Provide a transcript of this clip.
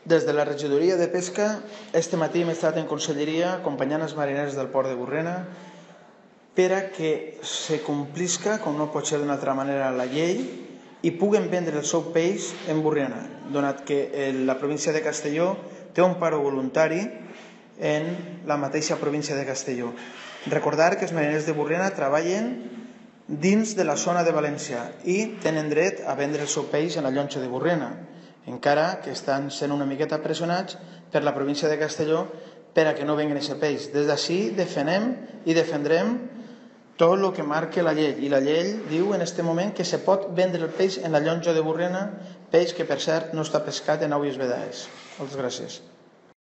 Des de la regidoria de pesca, este matí hem estat en conselleria acompanyant els mariners del port de Borrena per a que se complisca, com no pot ser d'una altra manera, la llei i puguen vendre el seu peix en Borrena, donat que la província de Castelló té un paro voluntari en la mateixa província de Castelló. Recordar que els mariners de Borrena treballen dins de la zona de València i tenen dret a vendre el seu peix en la llonja de Borrena, encara que estan sent una miqueta pressionats per la província de Castelló per a que no venguen aquest peix. Des d'ací defenem i defendrem tot el que marca la llei, i la llei diu en aquest moment que se pot vendre el peix en la llonja de Borrena, peix que per cert no està pescat en aigües vedades. Moltes gràcies.